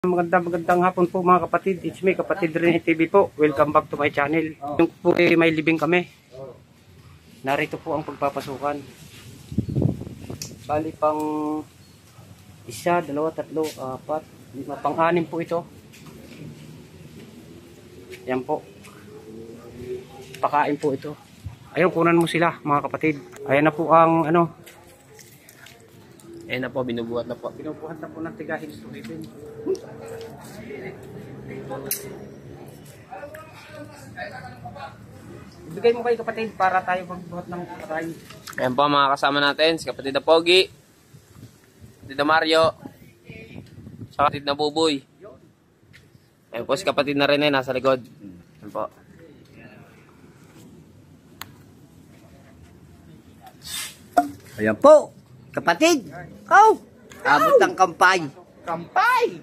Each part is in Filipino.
Magandang hapon po mga kapatid. It's me, Kapatid Rene TV po. Welcome back to my channel. Yung po may libing kami. Narito po ang pagpapasukan. Bali pang 1, 2, 3, 4, 5, pang-6 po ito. Yan po. Pakain po ito. Ayun, kunan mo sila mga kapatid. Ayan na po ang ano. Ayan na po, binubuhat na po. Binubuhat na po ng tigahin ito. Ibigay mo kay kapatid para tayo magbuhat ng pakain. Ayan po mga kasama natin, si kapatid na Pogi, kapatid na Mario, sa kapatid na Buboy. Ayan po si kapatid na Rene, nasa likod. Ayan po. Ayan po, kapatid. Oh, abot ng kampay. Kampay!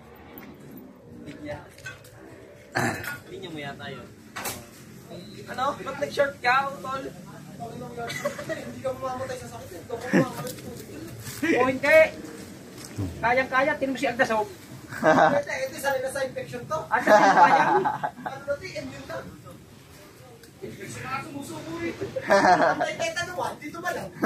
Linya mo yata yun. Ano? Ba't nag-short ka, Utol? Hindi ka mamamatay sa sakit. O hindi. Kayang-kaya, tinom si Agdasog. Ito, sanay na sa infection to. Asa sa kaya? Ano na ito, immune na. Infection na sumusuko eh. Tay-tay tanuan, dito ba lang?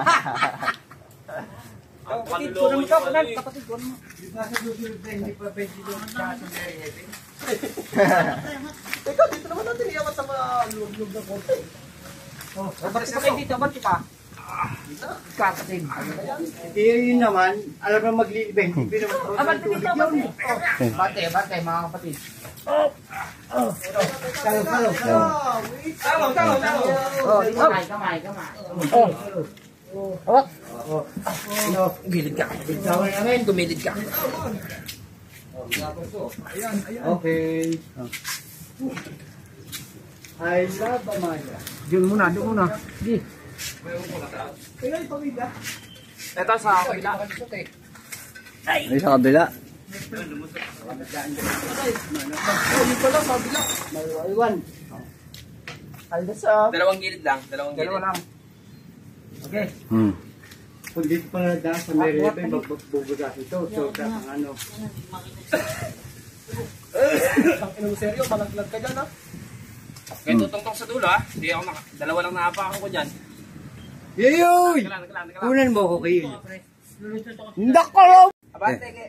Kapatid, kunan mo ka, kunan. Kapatid, kunan mo. Nasa susunod na, hindi pa pwede doon sa very heavy. Ikaw, dito naman natin iyawan sa mga loob-loob ng konti. Oh, ba't kayo dito? Ba't ka? Kapatid. Yun naman, alam na maglilibing. Hindi naman Ba't dito? Bate, mga kapatid. Kalo. Talo. Kamay. Gumilid ka. Gumilid ka. Okay. I love Amaya. Diyan muna. Sige. Ito sa kabila. Ay, sa kabila. Maliwan. Dalawang gilid lang. Dalawa lang. Okay. Kung dito pala dahil sa may rebe, magbubugas ito. So, ang ano. Ang inong seryo, malaglag ka dyan ha. Kaya tutungtong sa dulo ha. Hindi ako dalawa lang naapakan ko dyan. Yoyoy! Nagkalaan. Kunan mo ko kayo. Nakalaw! Abante ke.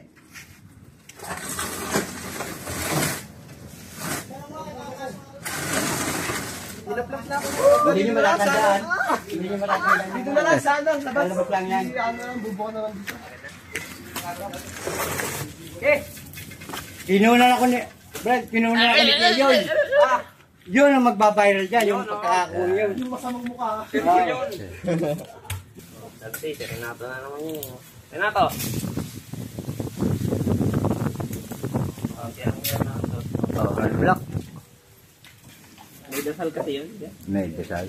Ilaplas na ako. Hindi nyo malakandaan. Dito na lang sana. Labas. Labas lang yan. Ano lang, bubuka na lang dito. Okay. Kinunan ako ni... Brad, kinunan ako ni Kayoy. Yun ang magbabiral dyan, yung pagkakakuha yun. Yung masamang mukha. Dati, si Renato na naman yun. Renato! Okay, ang Renato. Black. May dasal kasi yun. May dasal.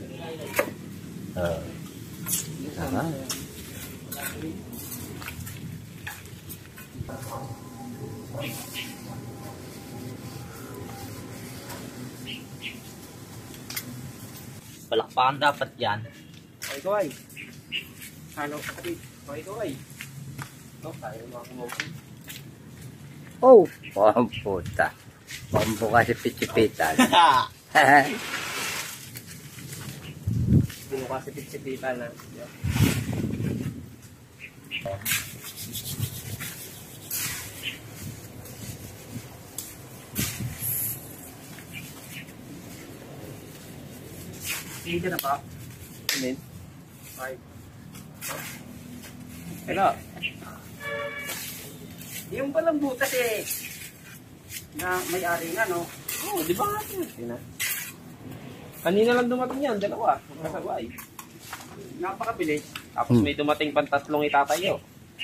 Palakpakan dapat yan. Okay, ko ay. Ano, kapatid? Okay, ko ay. No, tayo mga kumopin. Oh, ang puta. Pambuka si Pichipitan. Binuka si Pitsipita na. Hindi ka na pa. Amen. Okay. Pero, Yung palang butas eh. Na may-ari nga, no? oh, di ba nga yun? Kanina lang dumating yan, dalawa. Magkasabay. Napakabilis. Tapos may dumating pang 3 itatayo.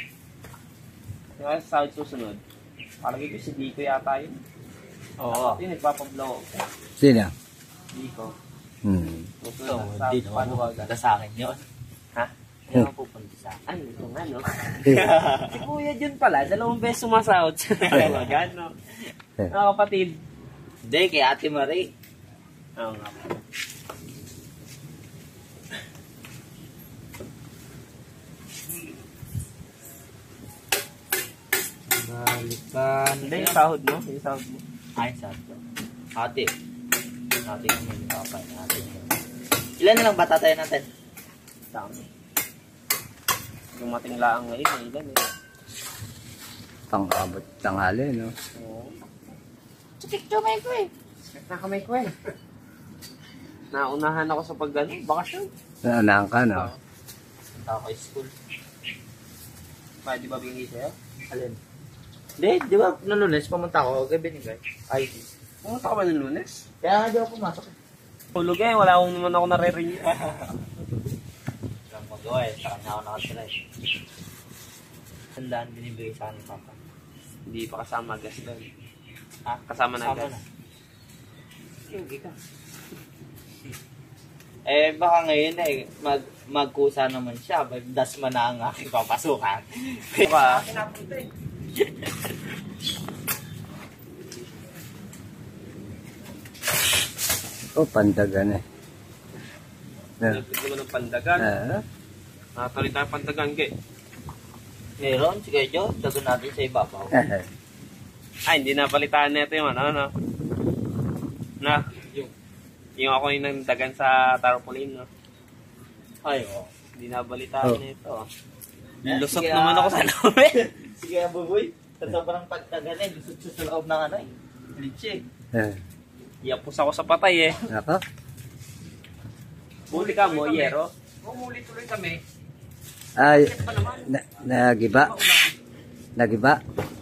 Kaya sa susunod, parang ito si Dico yata yun. Oo. Yung nagpapablow. Sino? Dico. So, Sa panuwagan. Sa akin yun. Ha? Hindi ako pupunta sa akin. Ano ito nga, no? Si Kuya Jun pala, 2 beses sumasahod sa panuwagan, no? Mga kapatid. Hindi, kay Ate Marie. Oo nga. Balikan. Hindi, yung sahod mo. Yung sahod mo. Ay, sakto. Ate. Ate yung may kapay. Ate yung ilan na lang ba tatay natin? Dami. Yung matinglaang ngayon, may ilan eh. Pang-abot tanghali, no? Oo. Sakit kamay ko eh. Nakamay ko eh. Naunahan ako sa pag-ano, bakasyon. Naanahan ka, no? Ako kay school. Pwede ba bingi sa'yo? Alin? Hindi, di ba? Noong Lunes, pumunta ako. Gabi binigay. Ay, Pumunta ka ba ng Lunes? kaya nga di ako pumasok. Tulog eh, wala akong naman ako nare-renew. Walang magawa eh. Sa kanya ako nakatira eh. Handaan binibigay sa akin, Papa. Hindi pa kasama gas doon. Ah, Kasama na kasama gas. na. Hindi ka. Eh, baka ngayon eh, magkusa naman siya. Dasma na ang aking papasukan. Baka, Kinapunta eh. Oh, pandagan eh. nagpit naman ng pandagan. Ah, Nakatali tayo pandagan kay. Meron, sige Jo, dagon natin sa ibabaw. Ay, hindi na balitaan nito yung ano. Na, yung ako yung nagdagan sa tarpaulin, no? Ay, oh. Hindi na balitaan Oh. nito. Lusot Sige, naman ako sa loob eh. Sige, Buboy. Sa sobrang pagtagan eh, gusto sa loob ng ano eh. Litsi. Yapos ako sa patay eh. Nako. Buli ka mo, yero. Umuli tuloy kami. Ay, Sakit pa naman. nagiba. Nagiba.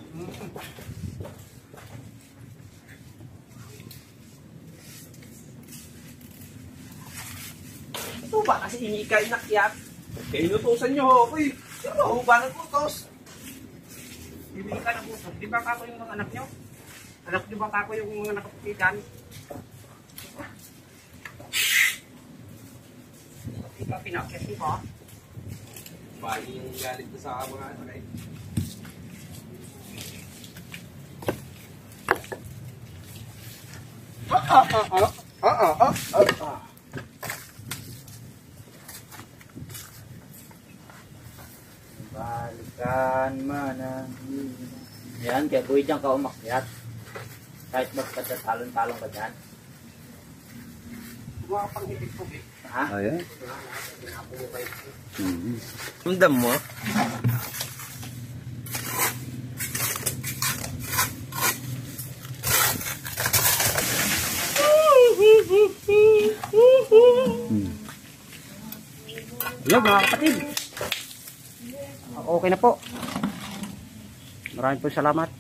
Ito ba kasi hingi ka inakyat? Kaya inutusan nyo ako eh. Sino ako ba nagputos? Bibili ka ng putos. Di ba kako yung mga anak nyo? Anak nyo ba kako yung mga nakaputikan? Di ba pinakyat nyo ba? Bali yung galit ko sa mga ano eh. Balikan man. Yan, kaya buhay dyan ka umakyat. Kahit magpatatalon-talon ka dyan. Mga pang-ibig ko eh. Ha? Oh, yan. Undam mo? Hello mga kapatid. Okay na po. Maraming po salamat.